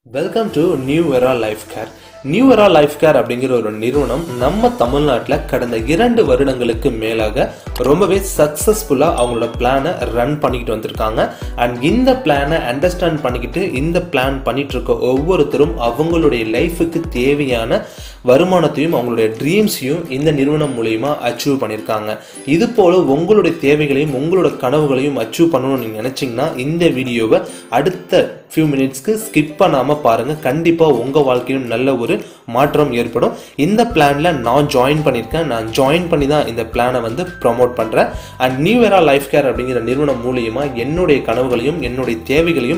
Welcome to new era life care. New era life care அப்படிங்கிற ஒரு நிறுவனம் நம்ம தமிழ்நாட்டில் கடந்த 2 வருடங்களுக்கு மேலாக ரொம்பவே சக்ஸஸ்ஃபுல்லாக அவங்களோட பிளானை ரன் பண்ணிக்கிட்டு வந்திருக்காங்க. அண்ட் இந்த பிளானை அண்டர்ஸ்டாண்ட் பண்ணிக்கிட்டு இந்த பிளான் பண்ணிட்டு இருக்க ஒவ்வொருத்தரும் அவங்களுடைய லைஃபுக்கு தேவையான வருமானத்தையும் அவங்களுடைய ட்ரீம்ஸையும் இந்த நிறுவனம் மூலயமா அச்சீவ் பண்ணியிருக்காங்க. இது போல உங்களுடைய தேவைகளையும் உங்களோட கனவுகளையும் அச்சீவ் பண்ணணும்னு நீங்கள் நினச்சிங்கன்னா இந்த வீடியோவை அடுத்த ஃபியூ மினிட்ஸ்க்கு ஸ்கிப் பண்ணாமல் பாருங்கள். கண்டிப்பாக உங்கள் வாழ்க்கையிலும் நல்ல ஒரு மாற்றம் ஏற்படும். இந்த பிளானில் நான் ஜாயின் பண்ணியிருக்கேன். நான் ஜாயின் பண்ணி தான் இந்த பிளானை ப்ரமோட் பண்ணுறேன். And new era life care அப்படிங்கிற நிறுவனம் மூலியமா என்னுடைய கனவுகளையும் என்னுடைய தேவைகளையும்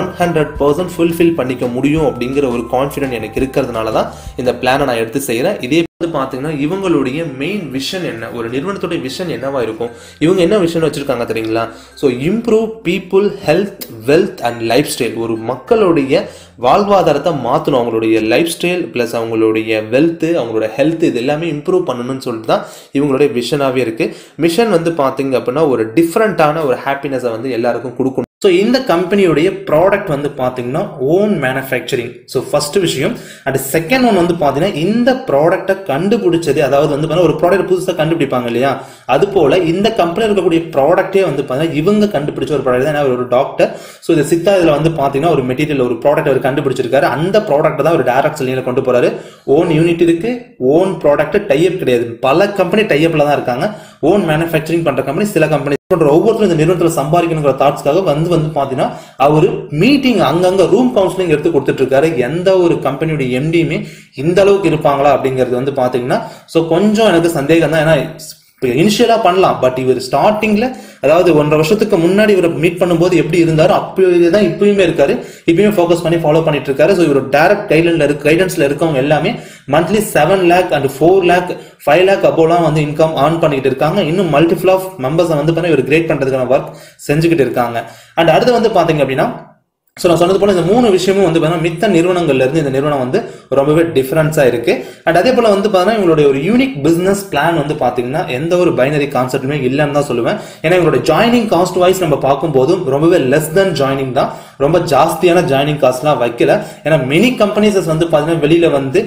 100% ஃபுல்ஃபில் பண்ணிக்க முடியும் அப்படிங்கிற ஒரு கான்ஃபிடென்ட் எனக்கு இருக்கிறதுனால தான் இந்த பிளானை நான் எடுத்து செய்கிறேன். இதே பார்த்தீங்கன்னா இவங்களுடைய மெயின் விஷன் என்ன, ஒரு நிறுவனத்துடைய விஷன் என்னவா இருக்கும், இவங்க என்ன விஷன் வச்சிருக்காங்க தெரியுங்களா? So improve people health wealth and lifestyle. ஒரு மக்களுடைய வாழ்வாதாரத்தை மாற்றணும், அவங்களுடைய லைஃப் ஸ்டைல் ப்ளஸ் அவங்களுடைய வெல்த்து அவங்களோட ஹெல்த் இது எல்லாமே இம்ப்ரூவ் பண்ணணும்னு சொல்லிட்டு தான் இவங்களுடைய விஷனாகவே இருக்குது. மிஷன் பார்த்தீங்க அப்படின்னா ஒரு டிஃப்ரெண்ட்டான ஒரு ஹாப்பினஸை எல்லாருக்கும் கொடுக்கணும். ஸோ இந்த கம்பெனியுடைய ப்ராடக்ட் பார்த்தீங்கன்னா ஓன் மேனுஃபேக்சரிங். ஸோ ஃபர்ஸ்ட் விஷயம். அண்ட் செகண்ட் ஒன் பார்த்தீங்கன்னா இந்த ப்ராடக்டை கண்டுபிடிச்சது, அதாவது ஒரு ப்ராடக்ட் புதுசாக கண்டுபிடிப்பாங்க இல்லையா, அது போல இந்த கம்பெனியில் இருக்கக்கூடிய ப்ராடக்டே பார்த்தீங்கன்னா இவங்க கண்டுபிடிச்ச ஒரு ப்ராடக்ட் தான். ஒரு டாக்டர். ஸோ இந்த சித்தா இதில் பார்த்தீங்கன்னா ஒரு மெட்டீரியல் ஒரு ப்ராடக்ட் அவர் கண்டுபிடிச்சிருக்காரு. அந்த ப்ராடக்ட் தான் ஒரு டைரக்ட் செல்லிங்கில் கொண்டு போறாரு. ஓன் யூனிட் இருக்கு, ஓன் ப்ராடக்ட் டைப் கிடையாது. பல கம்பெனி டைப்ல தான் இருக்காங்க. ஓன் மேனுஃபேக்சரிங் பண்ற கம்பெனி சில கம்பெனி ஒவ்வொருத்தரும் இந்த நிறுவனத்தில் சம்பாதிக்கணுங்கிற தாட்ஸ்க்காக பாத்தீங்கன்னா அவரு மீட்டிங் அங்கங்க ரூம் கவுன்சிலிங் எடுத்து கொடுத்துட்டு இருக்காரு. எந்த ஒரு கம்பெனியோட எம்டியுமே இந்த அளவுக்கு இருப்பாங்களா அப்படிங்கிறது பாத்தீங்கன்னா ஸோ கொஞ்சம் எனக்கு சந்தேகம் தான். ஏன்னா இனிஷியலா பண்ணலாம், பட் இவர் ஸ்டார்டிங்ல அதாவது 1.5 வருஷத்துக்கு முன்னாடி இவரை மீட் பண்ணும்போது எப்படி இருந்தாரோ அப்பதான் இப்பயுமே இருக்காரு. இப்பயுமே ஃபோக்கஸ் பண்ணி ஃபாலோ பண்ணிட்டு இருக்காரு. ஸோ இவர் டைரக்ட் கைடன்ஸ்ல இருக்கவங்க எல்லாமே monthly 7 lakh and 4 lakh 5 lakh அபோலாம் இன்கம் ஆன் பண்ணிட்டு இருக்காங்க. இன்னும் மல்டிபிள் ஆஃப் மெம்பர்ஸ் இவர் கிரேட் பண்றதுக்கான ஒர்க் செஞ்சுக்கிட்டு இருக்காங்க. அண்ட் அடுத்து பாத்தீங்க அப்படின்னா ஸோ நான் சொன்னது போல இந்த 3 விஷயமும் மித்த நிறுவனங்கள்ல இருந்து இந்த நிறுவனம் ரொம்பவே டிஃபரன்ஸா இருக்கு. அண்ட் அதே போல பாத்தீங்கன்னா இவங்களுடைய ஒரு யூனிக் பிசினஸ் பிளான் பாத்தீங்கன்னா எந்த ஒரு பைனரி கான்செப்டுமே இல்லைன்னு தான் சொல்லுவேன். ஏன்னா இவங்களுடைய ஜாயினிங் காஸ்ட் வைஸ் நம்ம பார்க்கும்போதும் ரொம்பவே லெஸ் தென் ஜாயினிங் தான், ரொம்ப ஜாஸ்தியான ஜாயினிங் காஸ்ட்லாம் வைக்கல. ஏன்னா மெனி கம்பெனிஸ் பாத்தீங்கன்னா வெளியில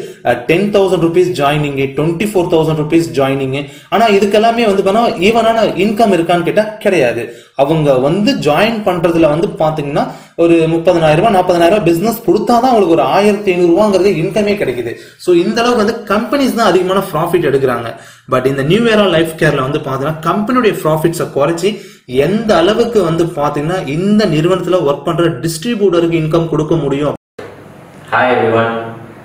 10,000 rupees ஜாயினிங், 24,000 rupees ஜாயினிங். ஆனா இதுக்கெல்லாமே ஈவனான இன்கம் இருக்கான்னு கேட்டா கிடையாது. அவங்க ஜாயின் பண்றதுல பாத்தீங்கன்னா ஒரு 30,000 40,000 பிசினஸ் கொடுத்தாதான் அவங்களுக்கு ஒரு 1,500 ரூபாங்கிறது இன்கமே கிடைக்குது. ஸோ இந்த அளவுக்கு கம்பெனிஸ் தான் அதிகமான ப்ராஃபிட் எடுக்கிறாங்க. பட் இந்த நியூ எரா லைஃப் கேர்ல பாத்தீங்கன்னா கம்பெனியுடைய ப்ராஃபிட்ஸை குறைச்சி எந்த அளவுக்கு பாத்தீங்கன்னா இந்த நிறுவனத்துல ஒர்க் பண்ற டிஸ்ட்ரிபியூட்டருக்கு இன்கம் கொடுக்க முடியும். ஹாய் எவ்ரிவன்,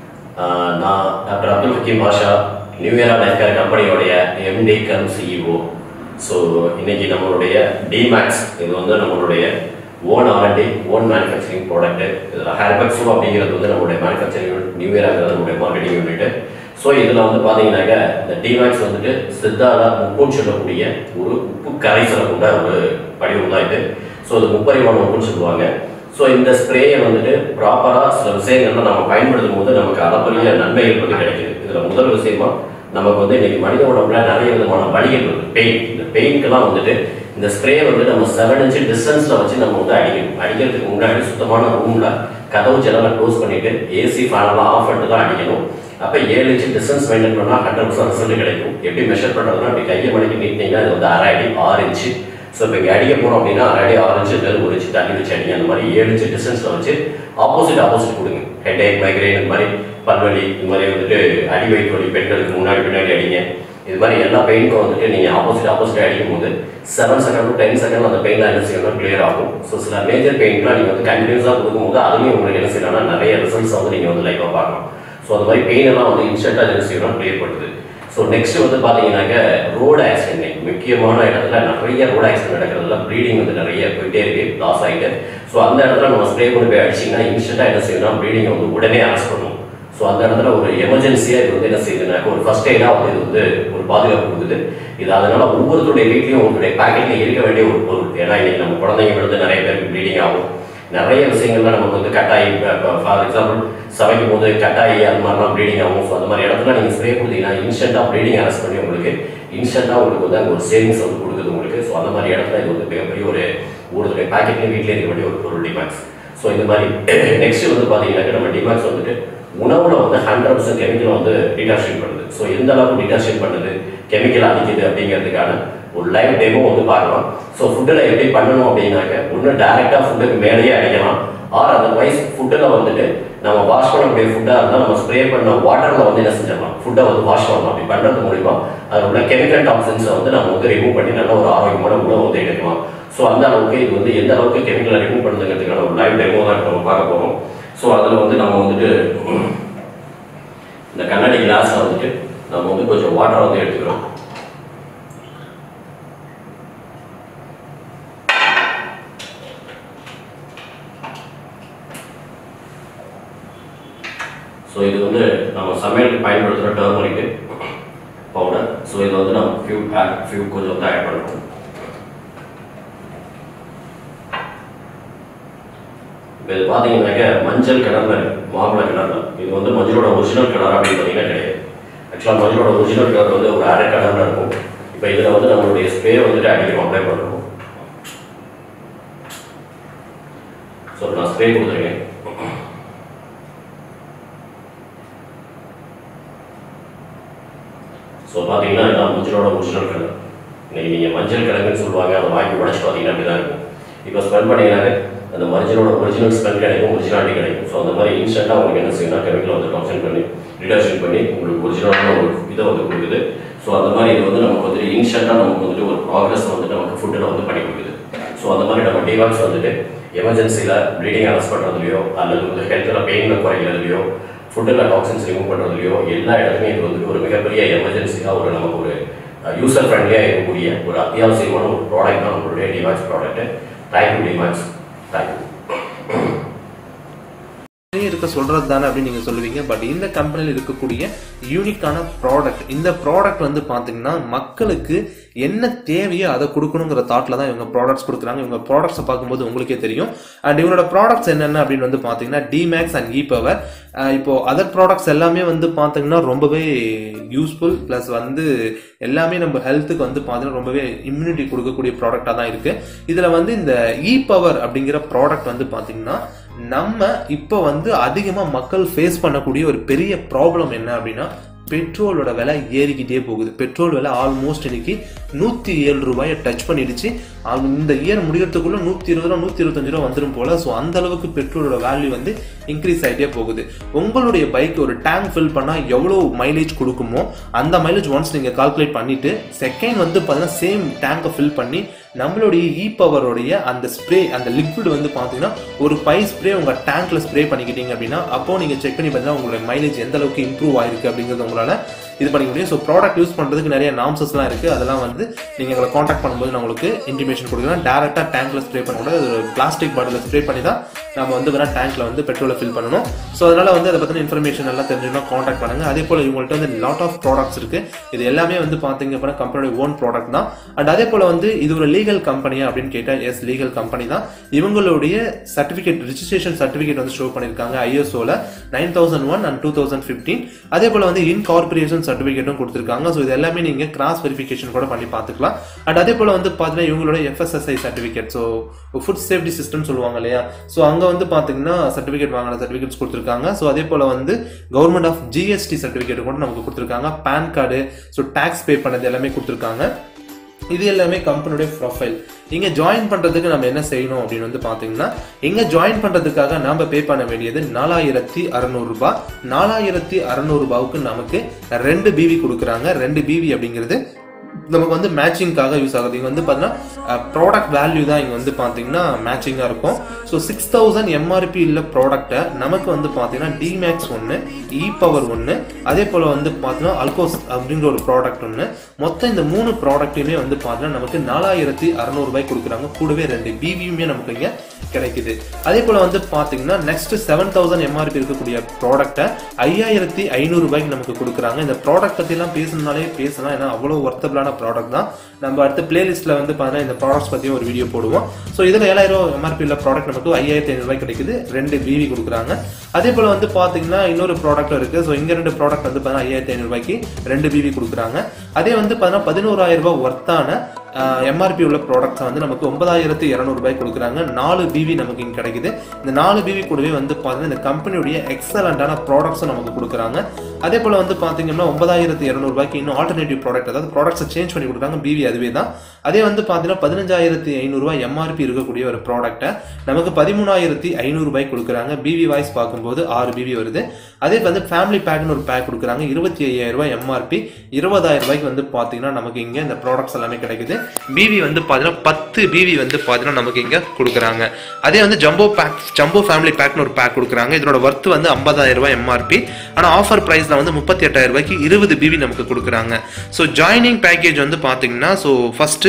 நான் doctor Abdul Hakeem Basha, new era life care கம்பெனியோடைய எம்டி கம் சிஇஓ. ஸோ இன்னைக்கு நம்மளுடைய டிமேக்ஸ் இது நம்மளுடைய own R and D own manufacturing product. இதில் ஹேர்பெக்ஸோ அப்படிங்கிறது நம்மளுடைய மேனுஃபேக்சரிங் யூனிட், நியூ இயராங்கிறது நம்மளுடைய மார்க்கெட்டிங் யூனிட். ஸோ இதில் பார்த்தீங்கன்னாக்க இந்த டிமேக்ஸ் சித்தால உப்புன்னு சொல்லக்கூடிய ஒரு உப்பு கரைசலை கொண்ட ஒரு படிவம் தான் இது. ஸோ இது முப்பரிமாண உப்புன்னு சொல்லுவாங்க. ஸோ இந்த ஸ்ப்ரேயை ப்ராப்பராக சில விஷயங்கள்லாம் நம்ம பயன்படுத்தும் போது நமக்கு அளப்பரிய நன்மைகள் கிடைக்குது. இதில் முதல் விஷயமா நமக்கு இன்னைக்கு மனித உடம்புல நிறைய விதமான வலிகள் இருக்குது. பெயின், இந்த பெயினுக்கெல்லாம் இந்த ஸ்ப்ரே நம்ம 7 inch டிஸ்டன்ஸ்ல வச்சு நம்ம அடிக்கணும். அடிக்கிறதுக்கு முன்னாடி சுத்தமான ரூம்ல கதவு ஜன்னலை க்ளோஸ் பண்ணிட்டு ஏசி ஃபேனெல்லாம் ஆஃப் பண்ணிட்டு தான் அடிக்கணும். அப்போ 7 inch டிஸ்டன்ஸ் மெயின்டைன் பண்ணால் 100% ரிசல்ட் கிடைக்கும். எப்படி மெஷர் பண்ணுறதுனா இப்படி கையை மணிக்கு நீட்டினீங்கன்னா அது 1/2 அடி 6 inch. ஸோ இப்போ இங்கே அடிக்க போகிறோம் அப்படின்னா 1/2 அடி 6 inch 1 inch தண்ணி வச்சு அடிங்க. அந்த மாதிரி 7 inch டிஸ்டன்ஸில் வச்சு ஆப்போசிட் கொடுங்க. ஹெட்ஏக், மைக்ரைன், இந்த மாதிரி பல்வலி, இந்த மாதிரி அடி வயிற்று வலி பெண்களுக்கு முன்னாடி பின்னாடி அடிங்க. இது மாதிரி எல்லா பெயினுக்கும் நீங்கள் ஆப்போசிட் அடிக்கும் போது 7 seconds to 10 seconds அந்த பெயின்லாம் என்ன செய்யணும் கிளியர் ஆகும். ஸோ சில மேஜர் பெயின்லாம் நீங்கள் கண்டினியூஸாக கொடுக்கும்போது அதுலேயும் உங்களுக்கு என்ன செய்யணும்னா நிறைய ரிசல்ட்ஸ் நீங்கள் லைஃபாக பார்க்கலாம். ஸோ அந்த மாதிரி பெயின் எல்லாம் இன்ஸ்டன்ட்டாக என்ன செய்யணும் கிளியர் பண்ணுது. ஸோ நெக்ஸ்ட் பார்த்தீங்கன்னாக்க ரோடு ஆக்சிடென்ட். முக்கியமான இடத்துல நிறைய ரோடு ஆக்சிடென்ட் நடக்கிறதுல ப்ளீடிங் நிறைய போயிட்டே இருக்கு, லாஸ் ஆகிட்டு. ஸோ அந்த இடத்துல நம்ம ஸ்ப்ரே கொண்டு போய் அடிச்சிங்கன்னா இன்ஸ்டன்ட்டாக என்ன செய்யணும் ப்ளீடிங்கை உடனே அரெஸ்ட் பண்ணும். ஸோ அந்த இடத்துல ஒரு எமர்ஜென்சியாக இது என்ன செய்யுதுனாக்க ஒரு ஃபர்ஸ்ட் எய்டாக இது ஒரு பாதுகாப்பு கொடுக்குது. இது அதனால ஒவ்வொருத்தருடைய வீட்லையும் உங்களுடைய பேக்கெட்லையும் இருக்க வேண்டிய ஒரு பொருள். ஏன்னா இன்னைக்கு நம்ம குழந்தைங்க நிறைய பேருக்கு ப்ளீடிங் ஆகும். நிறைய விஷயங்கள்லாம் நமக்கு கட்டாயி, ஃபார் எக்ஸாம்பிள் சமைக்கும் போது கட்டாயி அந்த மாதிரிலாம் ப்ளீடிங் ஆகும். ஸோ அந்த மாதிரி இடத்துல நீங்கள் ஸ்ப்ரே கொடுத்தீங்கன்னா இன்ஸ்டன்ட்டாக ப்ளீடிங் அரெஸ்ட் பண்ணி உங்களுக்கு இன்ஸ்டன்ட்டாக உங்களுக்கு அங்கே ஒரு சேவிங்ஸ் கொடுக்குது உங்களுக்கு. ஸோ அந்த மாதிரி இடத்துல இது மிகப்பெரிய ஒருத்தருடைய பேக்கெட்லையும் வீட்டிலே இருக்க வேண்டிய ஒரு பொருள் டிமாக்ஸ். ஸோ இது மாதிரி நெக்ஸ்ட் வந்து பார்த்தீங்கன்னாக்க நம்ம டிமாக்ஸ் வந்துட்டு உணவுல வந்து 100% கெமிக்கல் வந்து டிடாக்ஷன் பண்ணுது. ஸோ எந்த அளவுக்கு டிடாக்ஷன் பண்ணுது, கெமிக்கல் அடிக்குது அப்படிங்கிறதுக்கான ஒரு லைவ் டெமோ வந்து பார்க்கலாம். ஸோ ஃபுட்டில் எப்படி பண்ணணும் அப்படின்னாக்க ஒன்று டைரெக்டாக ஃபுட்டுக்கு மேலேயே அடிக்கலாம், ஆர் அதர்வைஸ் ஃபுட்டில் வந்துட்டு நம்ம வாஷ் பண்ணக்கூடிய ஃபுட்டாக இருந்தால் நம்ம ஸ்ப்ரே பண்ண வாட்டரில் வந்து என்ன செஞ்சிடலாம், ஃபுட்டை வந்து வாஷ் பண்ணலாம். அப்படி பண்ணுறது மூலிமா அதில் உள்ள கெமிக்கல் டாக்ஸின்ஸை வந்து நம்ம வந்து ரிமூவ் பண்ணி நல்ல ஒரு ஆரோக்கியமான உணவு வந்து எடுக்கலாம். ஸோ அந்த அளவுக்கு இது வந்து எந்த அளவுக்கு கெமிக்கலை ரிமூவ் பண்ணுறதுங்கிறதுக்கான ஒரு லைவ் டெமோ தான் நம்ம பார்க்க போகிறோம். ஸோ அதில் வந்து நம்ம வந்துட்டு இந்த கண்ணாடி கிளாஸில் வந்துட்டு நம்ம வந்து கொஞ்சம் வாட்டரை வந்து எடுத்துக்கிறோம். ஸோ இது வந்து நம்ம சமையலுக்கு பயன்படுத்துகிற டர்மரிக்கு பவுடர். ஸோ இதை வந்து நம்ம ஃபியூ கொஞ்சம் வந்து ஆட் பண்ணுறோம். இப்போ இது பார்த்தீங்கன்னாக்க மஞ்சள் கலரில் இருக்குது, மாம்பழ கலரில். இது வந்து மஞ்சளோட ஒரிஜினல் கலர் அப்படின்னு பார்த்தீங்கன்னா கிடையாது. ஆக்சுவலாக மஞ்சளோட ஒரிஜினல் கலர் வந்து ஒரு அரை கலரில் இருக்கும். இப்போ இதில் வந்து நம்மளுடைய ஸ்ப்ரே வந்துட்டு அடிக்கிறோம், அப்ளை பண்ணுறோம். ஸோ நான் ஸ்ப்ரே கொடுத்துருக்கேன். ஸோ பார்த்தீங்கன்னா இதான் மஞ்சளோட ஒரிஜினல் கலர். இன்னைக்கு நீங்கள் மஞ்சள் கிழங்குன்னு சொல்லுவாங்க, அதை வாங்கி உடச்சி பார்த்தீங்கன்னா அப்படி தான் இருக்கும். இப்போ ஸ்மெல் பண்ணிங்கன்னாலே அந்த மஞ்சளோட ஒரிஜினல் ஸ்மெல் கிடைக்கும், ஒரிஜினாலிட்டி கிடைக்கும். ஸோ அந்த மாதிரி இன்ஸ்டன்ட்டாக உங்களுக்கு என்ன செய்யணும், கெமிக்கல் வந்து டாக்ஸின் பண்ணி டிடாக்ஷன் பண்ணி உங்களுக்கு ஒரிஜினலான ஒரு இதை வந்து கொடுக்குது. ஸோ அந்த மாதிரி இது வந்து நமக்கு வந்துட்டு இன்ஸ்டன்ட்டாக நமக்கு வந்துட்டு ஒரு ப்ராக்ரஸ் வந்துட்டு நமக்கு ஃபுட்டில் வந்து பண்ணி கொடுக்குது. ஸோ அந்த மாதிரி நம்ம டிவாக்ஸ் வந்துட்டு எமர்ஜென்சியில் ப்ளீடிங் அரெஸ்ட் பண்ணுறதுலையோ அல்லது வந்து ஹெல்த்தில் பெயினில் குறைக்கிறதுலையோ ஃபுட்டில் டாக்ஸின்ஸ் ரிமூவ் பண்ணுறதுலையோ எல்லா இடத்துலையும் இது வந்து ஒரு மிகப்பெரிய எமர்ஜென்சியாக ஒரு நமக்கு ஒரு யூசர் ஃப்ரெண்ட்லியாக இருக்கக்கூடிய ஒரு அத்தியாவசியமான ஒரு ப்ராடக்ட் தான் நம்மளுடைய டிவாக்ஸ் ப்ராடக்ட்டு. தேங்க்யூ டிவாக்ஸ். இருக்க சொல்றது தானே அப்படின்னு நீங்க சொல்லுவீங்க. பட் இந்த கம்பெனியில் இருக்கக்கூடிய யூனிக்கான ப்ராடக்ட், இந்த ப்ராடக்ட் வந்து பாத்தீங்கன்னா மக்களுக்கு என்ன தேவையோ அதை கொடுக்கணுங்கிற தாட்ல தான் இவங்க ப்ராடக்ட்ஸ் கொடுக்குறாங்க. இவங்க ப்ராடக்ட்ஸை பார்க்கும்போது உங்களுக்கே தெரியும். அண்ட் இவங்களோட ப்ராடக்ட்ஸ் என்னென்ன அப்படின்னு வந்து பாத்தீங்கன்னா டிமேக்ஸ் அண்ட் இ பவர். இப்போ அதர் ப்ராடக்ட்ஸ் எல்லாமே வந்து பாத்தீங்கன்னா ரொம்பவே யூஸ்ஃபுல் பிளஸ் வந்து எல்லாமே நம்ம ஹெல்த்துக்கு வந்து பாத்தீங்கன்னா ரொம்பவே இம்யூனிட்டி கொடுக்கக்கூடிய ப்ராடக்டா தான் இருக்கு. இதுல வந்து இந்த இ பவர் அப்படிங்கிற ப்ராடக்ட் வந்து பாத்தீங்கன்னா நம்ம இப்போ வந்து அதிகமா மக்கள் ஃபேஸ் பண்ணக்கூடிய ஒரு பெரிய ப்ராப்ளம் என்ன அப்படின்னா பெட்ரோலோட விலை ஏறிக்கிட்டே போகுது. பெட்ரோல் விலை ஆல்மோஸ்ட் இன்னைக்கு 107 ரூபாயை டச் பண்ணிடுச்சு. இந்த இயர் முடிகிறதுக்குள்ள 120 ரூபா 125 ரூபா வந்துடும் போல. ஸோ அந்த அளவுக்கு பெட்ரோலோட வேல்யூ வந்து இன்க்ரீஸ் ஆகிட்டே போகுது. உங்களுடைய பைக் ஒரு டேங்க் ஃபில் பண்ணால் எவ்வளோ மைலேஜ் கொடுக்குமோ அந்த மைலேஜ் ஒன்ஸ் நீங்கள் கால்குலேட் பண்ணிட்டு செகண்ட் வந்து பார்த்தீங்கன்னா சேம் டேங்கை ஃபில் பண்ணி நம்மளுடைய இ பவரோடைய அந்த ஸ்ப்ரே அந்த லிக்விட் வந்து பார்த்தீங்கன்னா ஒரு 5 ஸ்ப்ரே உங்கள் டேங்க்ல ஸ்ப்ரே பண்ணிக்கிட்டீங்க அப்படின்னா அப்போ நீங்கள் செக் பண்ணி பார்த்தீங்கன்னா உங்களுடைய மைலேஜ் எந்த அளவுக்கு இம்ப்ரூவ் ஆயிருக்கு அப்படிங்கிறது உங்களால் இது பண்ணிக்க முடியும். ஸோ ப்ராடக்ட் யூஸ் பண்ணுறதுக்கு நிறைய நாம்சஸ்லாம் இருக்குது. அதெல்லாம் வந்து நீங்கள் எங்களை காண்டாக்ட் பண்ணும்போது நான் உங்களுக்கு இன்டிமேஷன் கொடுக்குறேன். டேரெக்டாக டேங்க்ல ஸ்ப்ரே பண்ணக்கூடாது, அது ஒரு பிளாஸ்டிக் பாட்டில் ஸ்ப்ரே பண்ணி தான் நம்ம வந்து வேணால் டேங்க்ல வந்து பெட்ரோலை ஃபில் பண்ணணும். ஸோ அதனால் வந்து அதை பற்றின இன்ஃபர்மேஷன் எல்லாம் தெரிஞ்சுன்னா காண்டாக்ட் பண்ணுங்கள். அதே போல் இவங்கள்ட்ட வந்து லாட் ஆஃப் ப்ராடக்ட்ஸ் இருக்குது. இது எல்லாமே வந்து பார்த்தீங்க அப்படின்னா கம்பெனியோட ஓன் ப்ராடக்ட் தான். அண்ட் அதே போல் வந்து இது ஒரு லீகல் கம்பெனியா அப்படின்னு கேட்டால் எஸ் லீகல் கம்பெனி தான். இவங்களுடைய சர்டிஃபிகேட் ரிஜிஸ்ட்ரேஷன் சர்டிஃபிகேட் வந்து ஷோ பண்ணியிருக்காங்க ஐஎஸ்ஓல 9001 and 2015. அதே போல் வந்து இன்கார்பரேஷன் சர்டிஃபிகேட்டும் கொடுத்துருக்காங்க. ஸோ இது எல்லாமே நீங்கள் கிராஸ் வெரிஃபிகேஷன் கூட பண்ணி பார்த்துக்கலாம். அண்ட் அதே போல் வந்து பார்த்தீங்கன்னா இவங்களோட FSSI certificate, so food safety system சொல்லுவாங்க இல்லையா, ஸோ அங்கே வந்து பார்த்தீங்கன்னா சர்டிஃபிகேட் வாங்கின சர்டிஃபிகேட்ஸ் கொடுத்துருக்காங்க. ஸோ அதே போல் வந்து கவர்மெண்ட் ஆஃப் GST சர்டிஃபிகேட் கூட நமக்கு கொடுத்துருக்காங்க. PAN card, so tax pay பண்ணது எல்லாமே கொடுத்துருக்காங்க. இது எல்லாமே கம்பெனியோட ப்ரொஃபைல். இங்க ஜாயின் பண்றதுக்கு நம்ம என்ன செய்யணும் அப்படின்னு வந்து பாத்தீங்கன்னா இங்க ஜாயின் பண்றதுக்காக நாம பே பண்ண வேண்டியது 4600 ரூபாய். 4600 ரூபாய்க்கு நமக்கு 2 BV கொடுக்குறாங்க. 2 BV அப்படிங்கிறது நமக்கு வந்து மேட்சிங்காக யூஸ் ஆகுது. இங்க வந்து பாத்தீங்கன்னா ப்ராடக்ட் வேல்யூ தான் இங்க வந்து பாத்தீங்கன்னா மேட்சிங்கா இருக்கும். ஸோ 6000 MRP உள்ள ப்ராடக்ட்டை நமக்கு வந்து பாத்தீங்கன்னா டிமேக்ஸ் ஒன்று, இ பவர் ஒன்று, அதே போல வந்து பாத்தீங்கன்னா அல்கோஸ் அப்படிங்கிற ஒரு ப்ராடக்ட் ஒன்று. மொத்தம் இந்த 3 ப்ராடக்ட்டுமே வந்து பாத்தீங்கன்னா நமக்கு 4600 ரூபாய் கொடுக்குறாங்க. கூடவே 2 BVயுமே நமக்கு இங்க கிடைக்குது. அதே போல வந்து பாத்தீங்கன்னா நெக்ஸ்ட் 7000 MRP இருக்கக்கூடிய ப்ராடக்ட்டை 5500 ரூபாய்க்கு நமக்கு கொடுக்குறாங்க. இந்த ப்ராடக்ட் பத்தி எல்லாம் பேசணும்னாலே பேசலாம், ஏன்னா அவ்வளவு ஒர்த்தபிளான ப்ராடக்ட் தான். நம்ம அடுத்த பிளேலிஸ்ட்ல வந்து பாத்தீங்கன்னா இந்த ப்ராடக்ட்ஸ் பத்தியும் ஒரு வீடியோ போடுவோம். ஸோ இதுல 7000 MRP உள்ள ப்ராடக்ட் நமக்கு 5500 ரூபாய் கிடைக்குது. 2 BV கொடுக்குறாங்க. அதே போல் வந்து பார்த்தீங்கன்னா இன்னொரு ப்ராடக்ட் இருக்குது. ஸோ இங்கே 2 ப்ராடக்ட் வந்து பார்த்தீங்கன்னா 5500 ரூபாய்க்கு 2 பிவி கொடுக்குறாங்க. அதே வந்து பார்த்தீங்கன்னா 11,000 ரூபாய் ஒர்த்தான எம்ஆர்பி உள்ள ப்ராடக்ட்ஸ் வந்து நமக்கு 9,200 ரூபாய் கொடுக்குறாங்க. 4 பிவி நமக்கு இங்கே கிடைக்குது. இந்த 4 பிவி கூடவே வந்து பார்த்தீங்கன்னா இந்த கம்பெனியுடைய எக்ஸலண்டான ப்ராடக்ட்ஸும் நமக்கு கொடுக்குறாங்க. அதே போல் வந்து பார்த்தீங்கன்னா 9,200 ரூபாய்க்கு இன்னும் ஆல்டர்னேட்டிவ் ப்ராடக்ட், அதாவது ப்ராடக்ட்ஸை சேஞ்ச் பண்ணி கொடுக்குறாங்க. பிவி அதுவே தான். அதே வந்து பார்த்தீங்கன்னா 15,500 ரூபாய் எம்ஆர்பி இருக்கக்கூடிய ஒரு ப்ராடக்ட்டை நமக்கு 13,500 ரூபாய் கொடுக்குறாங்க. பிவி வாய்ஸ் பார்க்கும்போது 6 பிவி வருது. அதே வந்து ஃபேமிலி பேக்னு ஒரு பேக் கொடுக்குறாங்க. 25,000 ரூபாய் எம்ஆர்பி, 20,000 ரூபாய்க்கு வந்து பார்த்தீங்கன்னா நமக்கு இங்கே இந்த ப்ராடக்ட்ஸ் எல்லாமே கிடைக்குது. பிவி வந்து பார்த்தீங்கன்னா 10 பிவி வந்து பார்த்தீங்கன்னா நமக்கு இங்கே கொடுக்குறாங்க. அதே வந்து ஜம்போ ஃபேமிலி பேக்னு ஒரு பேக் கொடுக்குறாங்க. இதோட ஒர்த் வந்து 50,000 ரூபாய் எம்ஆர்பி. ஆனால் ஆஃபர் ப்ரைஸில் வந்து 38,000 ரூபாய்க்கு 20 பிவி நமக்கு கொடுக்குறாங்க. ஸோ ஜாயினிங் பேக்கேஜ் வந்து பார்த்தீங்கன்னா ஸோ ஃபஸ்ட்டு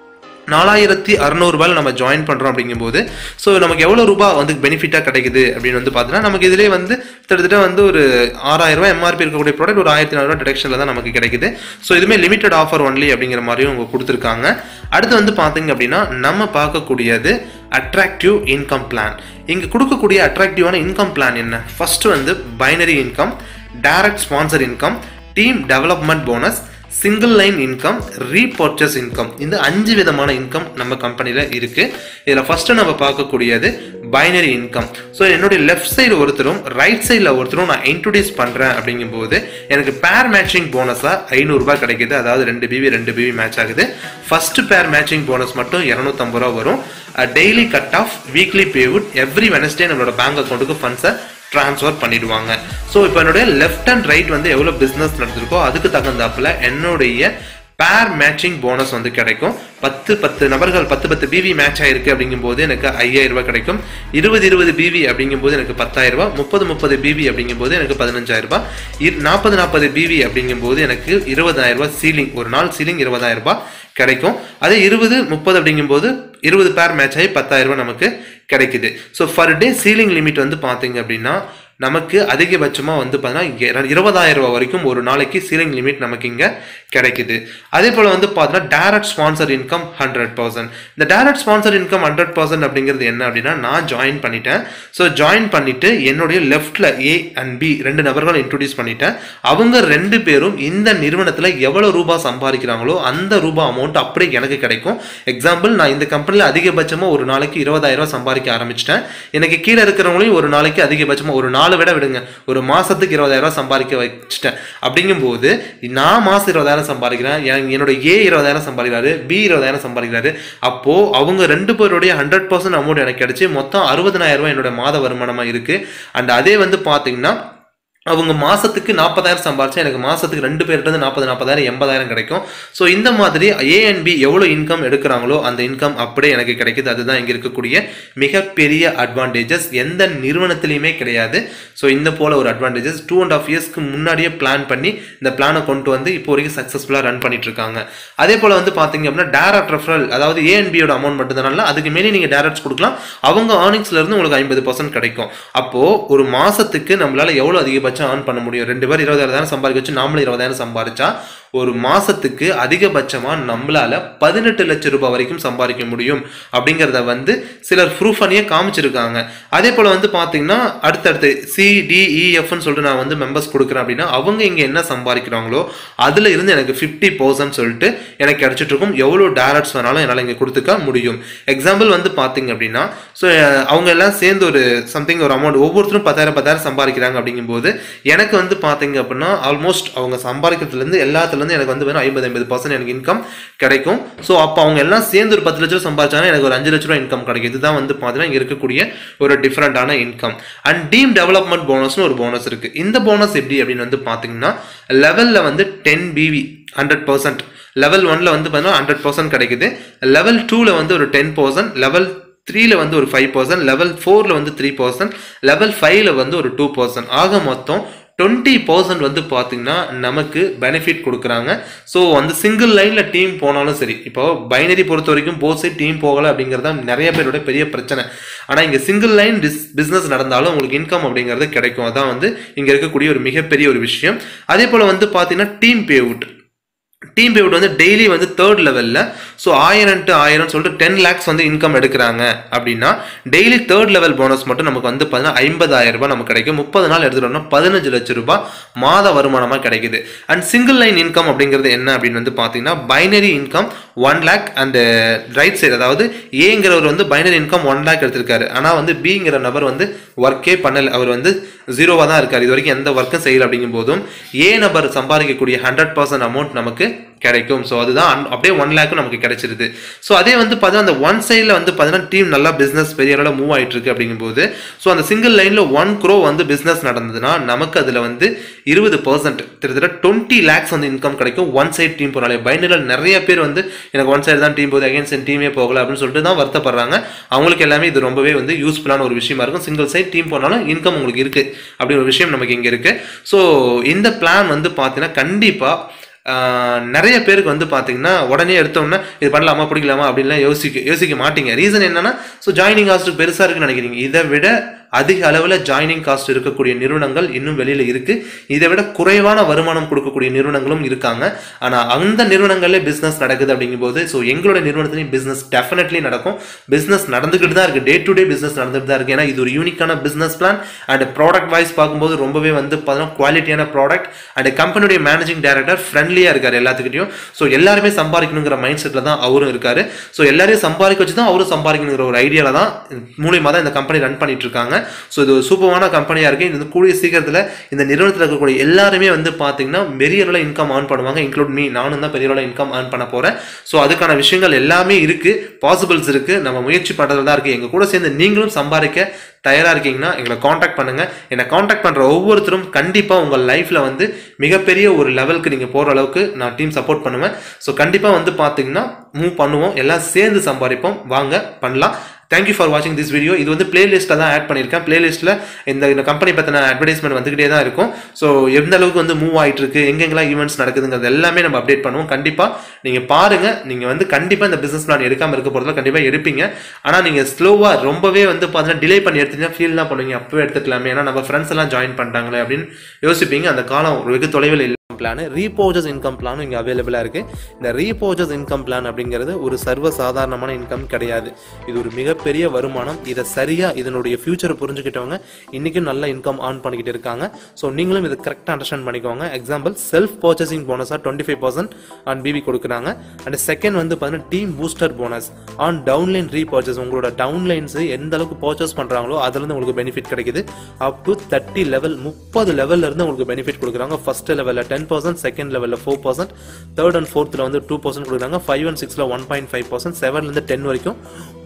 4,600 ரூபாயில் நம்ம ஜாயின் பண்ணுறோம் அப்படிங்கும்போது ஸோ நமக்கு எவ்வளோ ரூபாய் வந்து பெனிஃபிட்டாக கிடைக்குது அப்படின்னு வந்து பார்த்தீங்கன்னா நமக்கு இதிலே வந்து கிட்டத்தட்ட வந்து ஒரு 6,000 ரூபாய் எம்ஆர்பி இருக்கக்கூடிய ப்ராடக்ட் ஒரு 1,400 ரூபாய் டிடக்ஷனில் தான் நமக்கு கிடைக்குது. ஸோ இதுவுமே லிமிடெட் ஆஃபர் ஒன்லி அப்படிங்கிற மாதிரியும் அவங்க கொடுத்துருக்காங்க. அடுத்து வந்து பார்த்தீங்க அப்படின்னா நம்ம பார்க்கக்கூடியது அட்ராக்டிவ் இன்கம் பிளான். இங்கே கொடுக்கக்கூடிய அட்ராக்டிவான இன்கம் பிளான் என்ன? ஃபர்ஸ்ட் வந்து binary income, direct sponsor income, team development bonus, single line income, repurchase income. இந்த 5 விதமான இன்கம் நம்ம கம்பெனியில் இருக்குது. இதில் ஃபஸ்ட்டு நம்ம பார்க்கக்கூடியது பைனரி இன்கம். ஸோ என்னுடைய லெஃப்ட் சைடு ஒருத்தரும் ரைட் சைடில் ஒருத்தரும் நான் இன்ட்ரோடியூஸ் பண்ணுறேன் அப்படிங்கும்போது எனக்கு பேர் மேட்சிங் போனஸாக 500 ரூபாய் கிடைக்குது. அதாவது 2 பிவி மேட்ச் ஆகுது. ஃபஸ்ட்டு பேர் மேட்சிங் போனஸ் மட்டும் 250 ரூபா வரும். Daily cut off, weekly payout, every Wednesday நம்மளோட பேங்க் அக்கௌண்ட்டுக்கு ஃபண்ட்ஸை ட்ரான்ஸ்ஃபர் பண்ணிடுவாங்க. ஸோ இப்போ என்னுடைய லெஃப்ட் அண்ட் ரைட் வந்து எவ்வளோ பிஸ்னஸ் நடந்திருக்கோ அதுக்கு தகுந்தாப்புல என்னுடைய பேர் மேட்சிங் போனஸ் வந்து கிடைக்கும். 10 நபர்கள் 10 பிவி மேட்ச் ஆயிருக்கு அப்படிங்கும்போது எனக்கு 5,000 ரூபாய் கிடைக்கும். 20 பிவி அப்படிங்கும்போது எனக்கு 10,000 ரூபாய். 30 பிவி அப்படிங்கும்போது எனக்கு 15,000 ரூபாய். 40 பிவி அப்படிங்கும்போது எனக்கு 20,000 ரூபாய் சீலிங், ஒரு நாள் சீலிங் 20,000 ரூபாய் கிடைக்கும். அதே 20-30 அப்படிங்கும்போது 20 பேர் மேட்ச் ஆகி 10,000 ரூபாய் நமக்கு கிடைக்குது. So per day ceiling limit வந்து பார்த்தீங்க அப்படின்னா நமக்கு அதிகபட்சமாக வந்து பார்த்தீங்கன்னா 20,000 ரூபாய் வரைக்கும் ஒரு நாளைக்கு சீலிங் லிமிட் நமக்கு இங்கே கிடைக்குது. அதே போல் வந்து பார்த்தீங்கன்னா டைரக்ட் ஸ்பான்சர் இன்கம் 100%. இந்த டைரக்ட் ஸ்பான்சர் இன்கம் 100% அப்படிங்கிறது என்ன அப்படின்னா நான் ஜாயின் பண்ணிட்டேன். ஸோ ஜாயின் பண்ணிட்டு என்னுடைய லெஃப்டில் ஏ அண்ட் பி 2 நபர்கள் இன்ட்ரோடியூஸ் பண்ணிட்டேன். அவங்க 2 பேரும் இந்த நிறுவனத்தில் எவ்வளோ ரூபாய் சம்பாதிக்கிறாங்களோ அந்த ரூபாய் அமௌண்ட் அப்படியே எனக்கு கிடைக்கும். எக்ஸாம்பிள், நான் இந்த கம்பெனியில் அதிகபட்சமாக ஒரு நாளைக்கு 20,000 ரூபாய் சம்பாதிக்க ஆரம்பிச்சிட்டேன். எனக்கு கீழே இருக்கிறவங்களையும் ஒரு நாளைக்கு அதிகபட்சமாக ஒரு நாலு விட விடுங்க, ஒரு மாசத்துக்கு 20,000 ரூபாய் சம்பாதிக்க வச்சுட்டேன். அப்படிங்கும்போது நான் மாசம் 20,000 சம்பாதிக்கிறேன், என்னோட ஏ 20,000 சம்பாதிக்கிறாரு, பி 20,000 சம்பாதிக்கிறாரு. அப்போ அவங்க 2 பேருடைய 100% அமௌண்ட் எனக்கு கிடைச்சி மொத்தம் 60,000 ரூபாய் என்னோட மாத வருமானமா இருக்கு. அண்ட் அதே வந்து பாத்தீங்கன்னா அவங்க மாசத்துக்கு 40,000 சம்பாதிச்சா எனக்கு மாசத்துக்கு 2 பேர்கிட்ட 40,000 80,000 கிடைக்கும். ஸோ இந்த மாதிரி ஏ அண்ட் பி எவ்வளோ இன்கம் எடுக்கிறாங்களோ அந்த இன்கம் அப்படியே எனக்கு கிடைக்குது. அதுதான் இங்கே இருக்கக்கூடிய மிகப்பெரிய அட்வான்டேஜஸ், எந்த நிறுவனத்திலையுமே கிடையாது. ஸோ இந்த போல ஒரு அட்வான்டேஜஸ் 2.5 இயர்ஸ்க்கு முன்னாடியே பிளான் பண்ணி இந்த பிளானை கொண்டு வந்து இப்போ வரைக்கும் சக்ஸஸ்ஃபுல்லாக ரன் பண்ணிட்டு இருக்காங்க. அதே போல் வந்து பார்த்தீங்க அப்படின்னா டைரக்ட் ரெஃபரல், அதாவது ஏ அண்ட் பியோட அமௌண்ட் மட்டும்தானால அதுக்கு மேலே நீங்கள் டைரக்ட்ஸ் கொடுக்கலாம். அவங்க ஏர்னிங்ஸ்ல இருந்து உங்களுக்கு 50% கிடைக்கும். அப்போ ஒரு மாசத்துக்கு நம்மளால எவ்வளோ அதிகபட்சம் ஆன் பண்ண முடியும்? 2 பேர் 20,000 சம்பாதிக்க வச்சு நாமளும் 20,000 சம்பாதிச்சா ஒரு மாசத்துக்கு அதிகபட்சமா நம்மளால 18 லட்சம் ரூபாய் வரைக்கும் சம்பாதிக்க முடியும் அப்படிங்கிறத வந்து சிலர் ப்ரூஃப் பண்ணியே காமிச்சிருக்காங்க. அதே போல வந்து பாத்தீங்கன்னா அடுத்தடுத்து CDEFன்னு சொல்லிட்டு நான் வந்து மெம்பர்ஸ் கொடுக்குறேன் அப்படின்னா அவங்க இங்க என்ன சம்பாதிக்கிறாங்களோ அதுல இருந்து எனக்கு 50% சொல்லிட்டு எனக்கு கிடைச்சிட்டு இருக்கும். எவ்வளவு டைரக்ட்ஸ் வேணாலும் என்னால் இங்க கொடுத்துக்க முடியும். எக்ஸாம்பிள் வந்து பாத்தீங்க அப்படின்னா ஸோ அவங்க எல்லாம் சேர்ந்து ஒரு சம்திங் ஒரு அமௌண்ட் ஒவ்வொருத்தரும் 10,000 சம்பாதிக்கிறாங்க அப்படிங்கும்போது எனக்கு வந்து பாத்தீங்க அப்படின்னா ஆல்மோஸ்ட் அவங்க சம்பாதிக்கிறதுல இருந்து எல்லாத்துல எனக்கு வந்து 50% எனக்கு இன்கம் கிடைக்கும். ஸோ அப்போ அவங்க எல்லாம் சேர்ந்து ஒரு 10 லட்சம் சம்பாதிச்சாங்கன்னா எனக்கு ஒரு 5 லட்ச ரூபாய் இன்கம் கிடைக்கும். இதுதான் வந்து பார்த்தீங்கன்னா இங்கே இருக்கக்கூடிய ஒரு டிஃப்ரெண்டான இன்கம். அண்ட் டீம் டெவலப்மெண்ட் போனஸ்னு ஒரு போனஸ் இருக்கு. இந்த போனஸ் எப்படி அப்படின்னு வந்து பார்த்தீங்கன்னா லெவலில் வந்து 10 BV 100%, லெவல் 1ல வந்து பார்த்தீங்கன்னா 100% கிடைக்குது, லெவல் 2ல வந்து ஒரு 10%, லெவல் 3ல வந்து ஒரு 5%, லெவல் 4ல வந்து 3%, லெவல் 5ல வந்து ஒரு 2%, ஆக மொத்தம் 20% வந்து பார்த்தீங்கன்னா நமக்கு பெனிஃபிட் கொடுக்குறாங்க. ஸோ அந்த சிங்கிள் லைனில் டீம் போனாலும் சரி, இப்போ பைனரி பொறுத்த வரைக்கும் போத் சைட் டீம் போகலை அப்படிங்கிறது தான் நிறைய பேரோட பெரிய பிரச்சனை. ஆனால் இங்கே சிங்கிள் லைன் பிஸ்னஸ் நடந்தாலும் உங்களுக்கு இன்கம் அப்படிங்கிறது கிடைக்கும். அதான் வந்து இங்கே இருக்கக்கூடிய ஒரு மிகப்பெரிய ஒரு விஷயம். அதே போல் வந்து பார்த்தீங்கன்னா டீம் பேவுட், டீம் பேவுட் வந்து டெய்லி வந்து தேர்ட் லெவலில் ஸோ 1000 to 1000 சொல்லிட்டு 10 lakhs வந்து இன்கம் எடுக்கிறாங்க அப்படின்னா டெய்லி தேர்ட் லெவல் போனஸ் மட்டும் நமக்கு வந்து பார்த்தீங்கன்னா 50,000 ரூபாய் நமக்கு கிடைக்கும். 30 நாள் எடுத்துட்டோம்னா 15 லட்சம் ரூபாய் மாத வருமானமாக கிடைக்குது. அண்ட் சிங்கிள் லைன் இன்கம் அப்படிங்கிறது என்ன அப்படின்னு வந்து பார்த்தீங்கன்னா binary income 1 lakh and right side, அதாவது ஏங்கிறவர் வந்து பைனரி இன்கம் 1 lakh எடுத்திருக்காரு. ஆனால் வந்து பிங்கிற நபர் வந்து ஒர்க்கே பண்ணல, அவர் வந்து ஜீரோவாக தான் இருக்கார், இது வரைக்கும் எந்த ஒர்க்கும் செய்யல. அப்படிங்கும் போதும் ஏ நபர் சம்பாதிக்கக்கூடிய 100% அமௌண்ட் நமக்கு கிடைக்கும். ஸோ அதுதான் அப்படியே 1 lakh நமக்கு கிடைச்சிருது. ஸோ அதே வந்து பார்த்தீங்கன்னா அந்த ஒன் சைடில் வந்து பார்த்தீங்கன்னா டீம் நல்லா பிஸ்னஸ் பெரிய அளவில் மூவ் ஆகிட்டு இருக்கு. அப்படிங்கும்போது ஸோ அந்த சிங்கிள் லைனில் 1 crore வந்து பிஸ்னஸ் நடந்ததுன்னா நமக்கு அதில் வந்து 20% கிட்டத்தட்ட 20 lakhs வந்து இன்கம் கிடைக்கும். ஒன் சைட் டீம் போனாலே பைனரியில் நிறைய பேர் வந்து எனக்கு ஒன் சைடு தான் டீம் போகுது, அகைன்ஸ்ட் என் டீமே போகல அப்படின்னு சொல்லிட்டு தான் வருத்தப்படுறாங்க. அவங்களுக்கு எல்லாமே இது ரொம்பவே வந்து யூஸ்ஃபுல்லான ஒரு விஷயமா இருக்கும். சிங்கிள் சைட் டீம் போனாலும் இன்கம் உங்களுக்கு இருக்கு அப்படி ஒரு விஷயம் நமக்கு இங்கே இருக்கு. ஸோ இந்த பிளான் வந்து பார்த்தீங்கன்னா கண்டிப்பாக நிறைய பேருக்கு வந்து பார்த்தீங்கன்னா உடனே எடுத்தோம்னா இது பண்ணலாமா பிடிக்கலாமா அப்படின்லாம் யோசிக்க மாட்டீங்க. ரீசன் என்னன்னா ஸோ ஜாயினிங் காஸ்ட் பெருசாக இருக்குன்னு நினைக்கிறீங்க. இதை விட அதிக அளவில் ஜாயினிங் காஸ்ட் இருக்கக்கூடிய நிறுவனங்கள் இன்னும் வெளியில் இருக்குது. இதை விட குறைவான வருமானம் கொடுக்கக்கூடிய நிறுவனங்களும் இருக்காங்க. ஆனால் அந்த நிறுவனங்களே பிஸ்னஸ் நடக்குது அப்படிங்கும்போது ஸோ எங்களோட நிறுவனத்துலையும் பிஸ்னஸ் டெஃபினெட்லி நடக்கும். பிஸ்னஸ் நடந்துக்கிட்டு தான் இருக்குது, டே டு டே பிஸ்னஸ் நடந்துட்டு தான் இருக்குது. ஏன்னா இது ஒரு யூனிக்கான business plan and product wise பார்க்கும்போது ரொம்பவே வந்து பார்த்தீங்கன்னா குவாலிட்டியான ப்ராடக்ட் அண்ட் கம்பெனியுடைய மேனேஜிங் டைரக்டர் ஃப்ரெண்ட்லியாக இருக்கார் எல்லாத்துக்கிட்டையும். ஸோ எல்லாருமே சம்பாதிக்கணுங்கிற மைண்ட் செட்டில் தான் அவரும் இருக்காரு. ஸோ எல்லாரையும் சம்பாதிக்க வச்சு தான் அவரும் சம்பாதிக்கணுங்கிற ஒரு ஐடியாவில் தான் மூலியமாக தான் இந்த கம்பெனி ரன் பண்ணிட்டு இருக்காங்க. ஸோ இது ஒரு சூப்பரான கம்பெனியாக இருக்குது. இது கூடிய சீக்கிரத்தில் இந்த நிறுவனத்தில் இருக்கக்கூடிய எல்லாருமே வந்து பார்த்தீங்கன்னா பெரிய அளவில் இன்கம் ஏர்ன் பண்ணுவாங்க. இன்க்ளூட் மீ, நானும் தான் பெரிய அளவில் இன்கம் ஏர்ன் பண்ண போகிறேன். ஸோ அதுக்கான விஷயங்கள் எல்லாமே இருக்குது, பாசிபிள்ஸ் இருக்குது, நம்ம முயற்சி பண்ணுறதுல தான் இருக்குது. எங்கள் கூட சேர்ந்து நீங்களும் சம்பாதிக்க தயாராக இருக்கீங்கன்னா எங்களை காண்டாக்ட் பண்ணுங்கள். என்னை காண்டாக்ட் பண்ணுற ஒவ்வொருத்தரும் கண்டிப்பாக உங்கள் லைஃப்பில் வந்து மிகப்பெரிய ஒரு லெவலுக்கு நீங்கள் போகிற அளவுக்கு நான் டீம் சப்போர்ட் பண்ணுவேன். ஸோ கண்டிப்பாக வந்து பார்த்தீங்கன்னா மூவ் பண்ணுவோம், எல்லாம் சேர்ந்து சம்பாதிப்போம், வாங்க பண்ணலாம். தேங்க்யூ ஃபார் வாட்சிங் திஸ் வீடியோ. இது வந்து பிளேலிஸ்ட்டில் தான் ஆட் பண்ணியிருக்கேன். பிளேலிஸ்ட்டில் இந்த கம்பெனி பற்றின அட்வர்டைஸ்மெண்ட் வந்துகிட்டே தான் இருக்கும். ஸோ எந்த அளவுக்கு வந்து மூவ் ஆகிட்டு இருக்கு, எங்கெங்கெல்லாம் ஈவெண்ட்ஸ் நடக்குதுங்கிறது எல்லாமே நம்ம அப்டேட் பண்ணுவோம். கண்டிப்பாக நீங்கள் பாருங்கள். நீங்கள் வந்து கண்டிப்பாக இந்த பிஸ்னஸ் பிளான் எடுக்காமல் இருக்க போகிறதுல கண்டிப்பாக எடுப்பீங்க. ஆனால் நீங்கள் ஸ்லோவாக ரொம்பவே வந்து பார்த்தீங்கன்னா டிலே பண்ணி எடுத்தீங்கன்னா ஃபீல் தான் பண்ணுவீங்க, அப்பவே எடுத்துக்கலாமே, ஏன்னா நம்ம ஃப்ரெண்ட்ஸ் எல்லாம் ஜாயின் பண்ணிட்டாங்களே அப்படின்னு யோசிப்பீங்க. அந்த காலம் வெகு தொலைவில் இல்லை. பிளான் ரீபோர்ச்சஸ் இன்கம் பிளானும் இங்கே அவைலபிளாக இருக்குது. இந்த ரீபோர்ச்சஸ் இன்கம் பிளான் அப்படிங்கிறது ஒரு சர்வ சாதாரணமான இன்கம் கிடையாது. இது ஒரு மிகப்பெரிய வருமானம். இதை சரியாக இதனுடைய ஃபியூச்சரை புரிஞ்சுக்கிட்டவங்க இன்றைக்கும் நல்ல இன்கம் ஆன் பண்ணிக்கிட்டு இருக்காங்க. ஸோ நீங்களும் இதை கரெக்டாக அண்டர்ஸ்டாண்ட் பண்ணிக்கோங்க. எக்ஸாம்பிள் செல்ஃப் பர்ச்சேசிங் போனஸாக 25% ஆன் பிபி கொடுக்குறாங்க. அண்ட் செகண்ட் வந்து பார்த்தீங்கன்னா team booster bonus on downline repurchase. உங்களோட டவுன்லைன்ஸ் எந்த அளவுக்கு பர்ச்சேஸ் பண்ணுறாங்களோ அதுலேருந்து உங்களுக்கு பெனிஃபிட் கிடைக்குது. அப் டு 30 லெவல் 30 லெவலில் இருந்து உங்களுக்கு பெனிஃபிட் கொடுக்குறாங்க. ஃபர்ஸ்ட் லெவலில் 10%, செகண்ட் லெவலில் 4%, தேர்ட் அண்ட் ஃபோர்த்தில் வந்து 2% கொடுக்குறாங்க. 5 and 6ல 1.5%, 7லேருந்து 10 வரைக்கும்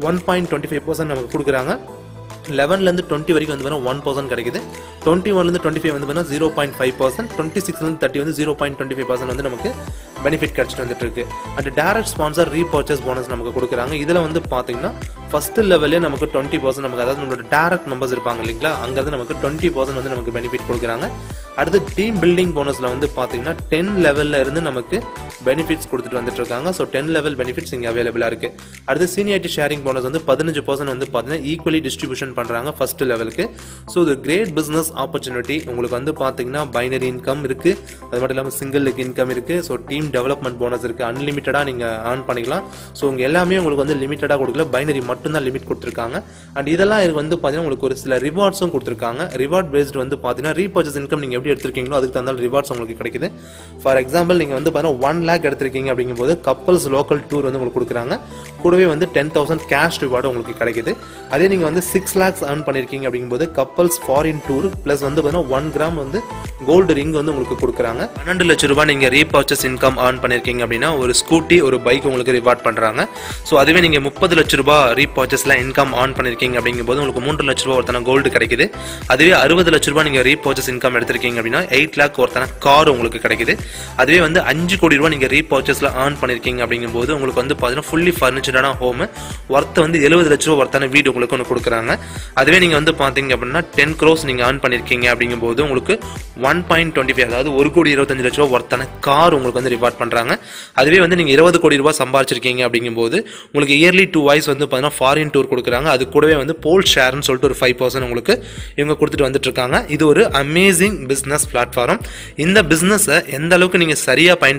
1.25% நமக்கு கொடுக்குறாங்க. 11லேருந்து 20 வரைக்கும் வந்து பார்த்தீங்கன்னா 1% கிடைக்குது. 21லேருந்து 25 வந்து பார்த்தீங்கன்னா 0.5%, 26லேருந்து 30 வந்து 0.25% வந்து நமக்கு பெனிஃபிட் கிடைச்சிட்டு வந்துட்டு இருக்கு. And direct sponsor repurchase bonus நமக்கு கொடுக்குறாங்க. இதில் வந்து பார்த்தீங்கன்னா ஃபர்ஸ்ட் லெவலே நமக்கு 20% நமக்கு, அதாவது நம்மளோட டைரக்ட் மெம்பர்ஸ் இருப்பாங்க இல்லைங்களா, அங்கேருந்து நமக்கு 20% வந்து நமக்கு பெனிஃபிட் கொடுக்குறாங்க. அடுத்து டீம் பில்டிங் போனஸில் வந்து பார்த்தீங்கன்னா 10 லெவலில் இருந்து நமக்கு பெனிஃபிட்ஸ் கொடுத்துட்டு வந்துட்டு இருக்காங்க. ஸோ 10 லெவல் பெனிஃபிட்ஸ் இங்கே அவைலபிளாக இருக்கு. அடுத்து சீனியாரிட்டி ஷேரிங் போனஸ் வந்து 15% வந்து பார்த்தீங்கன்னா ஈக்குவலி டிஸ்ட்ரிபியூஷன் பண்ணுறாங்க ஃபர்ஸ்ட் லெவலுக்கு. ஸோ இது கிரேட் பிஸ்னஸ் ஆப்பர்ச்சுனிட்டி. உங்களுக்கு வந்து பார்த்தீங்கன்னா பைனரி இன்கம் இருக்கு, அது மட்டும் இல்லாமல் சிங்கிள் இன்கம் இருக்கு. ஸோ டீம் டெவலப்மெண்ட் போனஸ் இருக்கு, அன்லிமிட்டடாக நீங்கள் ஏர்ன் பண்ணிக்கலாம். ஸோ உங்க எல்லாமே உங்களுக்கு வந்து லிமிட்டடாக கொடுக்கல, பைனரி மட்டும்தான் லிமிட் கொடுத்துருக்காங்க. அண்ட் இதெல்லாம் வந்து பார்த்தீங்கன்னா உங்களுக்கு ஒரு சில ரிவார்ட்ஸும் கொடுத்துருக்காங்க. ரிவார்ட் பேஸ்ட் வந்து பார்த்தீங்கன்னா ரீபர்ச்சேஸ் இன்கம் நீங்கள் எப்படி எடுத்திருக்கீங்களோ அதுக்கு தகுந்த ரிவார்ட்ஸ் உங்களுக்கு கிடைக்குது. ஃபார் எக்ஸாம்பிள் நீங்கள் வந்து பார்த்தீங்கன்னா 1 lakh எடுத்திருக்கீங்க அப்படிங்கும்போது கப்பல்ஸ் லோக்கல் டூர் வந்து உங்களுக்கு கொடுக்குறாங்க. கூடவே வந்து 10,000 கேஷ் ரிவார்டு உங்களுக்கு கிடைக்குது. அதே நீங்கள் வந்து 6 lakhs earn பண்ணிருக்கீங்க அப்படிங்கும்போது கப்பல்ஸ் ஃபாரின் டூர் பிளஸ் வந்து பார்த்தீங்கன்னா 1 கிராம் வந்து கோல்டு ரிங் வந்து உங்களுக்கு கொடுக்குறாங்க. 12 லட்சம் ரூபாய் நீங்கள் ரீபர்ச்சேஸ் இன்கம் earn பண்ணிருக்கீங்க அப்படின்னா ஒரு ஸ்கூட்டி ஒரு பைக் உங்களுக்கு ரிவார்ட் பண்ணுறாங்க. ஸோ அதுவே நீங்கள் 30 லட்சம் ரூபாய் ரீபர்ச்சேஸ்ல இன்கம் earn பண்ணிருக்கீங்க அப்படிங்கும்போது உங்களுக்கு 3 லட்சம் ரூபாய் ஒருத்தன கோல்டு கிடைக்குது. அதுவே 60 லட்சம் ரூபாய் நீங்கள் ரீபர்ச்சேஸ் இன்கம் எடுத்திருக்கீங்க அப்படின்னா 8 lakh ஒருத்தன கார் உங்களுக்கு கிடைக்குது. அதுவே வந்து 5 கோடி ரூபாய் நீங்கள் ரீபர்ச்சேஸ்ல earn பண்ணிருக்கீங்க அப்படிங்கும்போது உங்களுக்கு வந்து பார்த்தீங்கன்னா ஃபுல்லி ஃபர்னிச்சர்டான ஹோம் ஒர்த் வந்து 70 லட்சம் ரூபாய் ஒருத்தான வீடு உங்களுக்கு ஒன்று கொடுக்குறாங்க. அதுவே நீங்கள் வந்து பார்த்தீங்க அப்படின்னா 10 crores நீங்கள் earn பண்ணியிருக்கீங்க அப்படிங்கும்போது உங்களுக்கு 1.25 அதாவது 1,25 லட்சம் ரூபாய் ஒருத்தான கார் உங்களுக்கு வந்து ரிவார்ட் பண்ணுறாங்க. அதுவே வந்து நீங்கள் 20 கோடி ரூபாய் சம்பாதிச்சிருக்கீங்க அப்படிங்கும்போது உங்களுக்கு இயர்லி 2 வாய்ஸ் வந்து பார்த்தீங்கன்னா ஃபாரின் டூர் கொடுக்குறாங்க. அது கூடவே வந்து போல் ஷேர்னு சொல்லிட்டு ஒரு 5% உங்களுக்கு இவங்க கொடுத்துட்டு வந்துட்டு இருக்காங்க. இது ஒரு அமேசிங் பிஸ்னஸ் பிளாட்ஃபார்ம். இந்த பிஸ்னஸை எந்த அளவுக்கு நீங்கள் சரியாக பயன்படுத்திக்க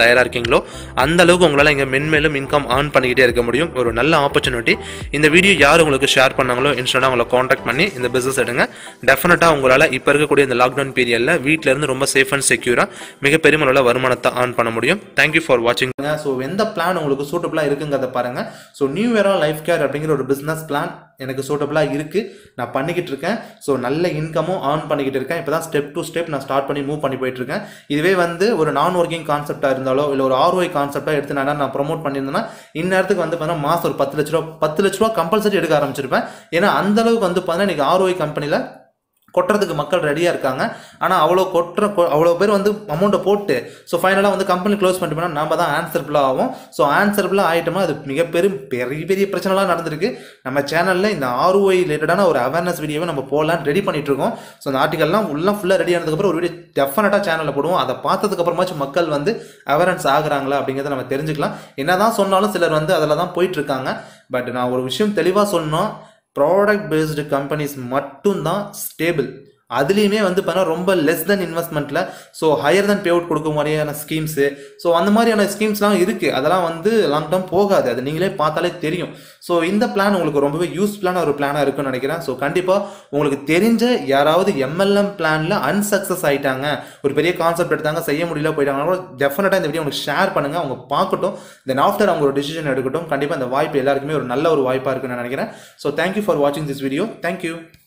தயாராக இருக்கீங்களோ அந்த அளவுக்கு உங்களால் இங்கே மென்மேலும் இன்கம் ஏர்ன் பண்ணிக்கிட்டே இருக்க முடியும். ஒரு நல்ல ஆப்பர்ச்சுனிட்டி. இந்த வீடியோ யார் உங்களுக்கு ஷேர் பண்ணாங்களோ இன்ஸ்டன்ட்டாக உங்களை காண்டாக்ட் பண்ணி இந்த பிஸ்னஸ் எடுங்க. டெஃபினட்டாக உங்களால் இப்போ இருக்கக்கூடிய இந்த லாக்டவுன் பீரியடில் வீட்டில் இருந்து ரொம்ப சேஃப் அண்ட் செக்யூராக மிகப்பெரிய அளவில் வருமானத்தை ஏர்ன் பண்ண முடியும். தேங்க்யூ ஃபார் வாட்சிங். ஸோ எந்த பிளான் உங்களுக்கு சூட்டபுளாக இருக்குங்கிறத பாருங்கள். So new era life care அப்படிங்கிற ஒரு பிஸ்னஸ் பிளான் எனக்கு சூட்டபுளாக இருக்குது. நான் பண்ணிக்கிட்டு இருக்கேன். ஸோ நல்ல இன்கமும் ஏர்ன் பண்ணிக்கிட்டு இருக்கேன். இப்போ தான் ஸ்டெப் டு ஸ்டெப் நான் ஸ்டார்ட் பண்ணி மூவ் பண்ணி போயிட்டுருக்கேன். இதுவே வந்து ஒரு நான் ஒர்க்கிங் கான்செப்டாக இருந்தாலோ இல்லை ஒரு ROI கான்செப்டாக எடுத்து நான் ப்ரொமோட் பண்ணியிருந்தேன்னா இந்நேரத்துக்கு வந்து பார்த்தீங்கன்னா மாதம் ஒரு 10 லட்ச ரூபா கம்பல்சரி எடுக்க ஆரம்பிச்சிருப்பேன். ஏன்னா அந்தளவுக்கு வந்து பார்த்தீங்கன்னா இன்றைக்கி ROI கம்பெனியில் கொட்டுறதுக்கு மக்கள் ரெடியாக இருக்காங்க. ஆனால் அவ்வளோ பேர் வந்து அமௌண்ட்டை போட்டு ஸோ ஃபைனலாக வந்து கம்பெனி க்ளோஸ் பண்ணிட்டு போனால் நம்ம தான் ஆன்சரபிளாக ஆகும். ஸோ ஆன்சரபிளாக ஆகிட்டோம்னா அது பெரிய பிரச்சனைலாம் நடந்திருக்கு. நம்ம சேனலில் இந்த ROI ரிலேட்டடான ஒரு அவேர்னஸ் வீடியோவை நம்ம போடலான்னு ரெடி பண்ணிட்டு இருக்கோம். ஸோ இந்த ஆர்டிகல்லாம் ஃபுல்லாக ரெடி ஆனதுக்கப்புறம் ஒரு வீடியோ டெஃபினட்டாக சேனலில் போடுவோம். அதை பார்த்ததுக்கப்புறமாச்சும் மக்கள் வந்து அவேர்னஸ் ஆகுறாங்களா அப்படிங்கிறத நம்ம தெரிஞ்சுக்கலாம். என்ன தான் சொன்னாலும் சிலர் வந்து அதில் தான் போயிட்டுருக்காங்க. பட் நான் ஒரு விஷயம் தெளிவாக சொன்னோம், ப்ராடக்ட் பேஸ்டு கம்பெனிஸ் மட்டும்தான் ஸ்டேபிள். அதுலேயுமே வந்து பார்த்தீங்கன்னா ரொம்ப லெஸ் தென் இன்வெஸ்ட்மெண்ட்டில் so higher than payout கொடுக்க மாதிரியான ஸ்கீம்ஸு ஸோ அந்த மாதிரியான ஸ்கீம்ஸ்லாம் இருக்குது. அதெல்லாம் வந்து லாங் டேர்ம் போகாது. அது நீங்களே பார்த்தாலே தெரியும். ஸோ இந்த பிளான் உங்களுக்கு ரொம்பவே யூஸ்ஃபுல்லான ஒரு பிளானாக இருக்குன்னு நினைக்கிறேன். ஸோ கண்டிப்பாக உங்களுக்கு தெரிஞ்ச யாராவது MLM பிளானில் அன்சக்ஸஸ் ஆகிட்டாங்க, ஒரு பெரிய கான்செப்ட் எடுத்தாங்க, செய்ய முடியல போயிட்டாங்கன்னா கூட டெஃபினட்டாக இந்த வீடியோ உங்களுக்கு ஷேர் பண்ணுங்கள். அவங்க பார்க்கட்டும். தென் ஆஃப்டர் அவங்க ஒரு டிசிஷன் எடுக்கட்டும். கண்டிப்பாக இந்த வாய்ப்பு எல்லாருக்குமே ஒரு நல்ல ஒரு வாய்ப்பாக இருக்குன்னு நினைக்கிறேன். ஸோ தேங்க்யூ ஃபார் வாட்சிங் திஸ் வீடியோ. தேங்க்யூ.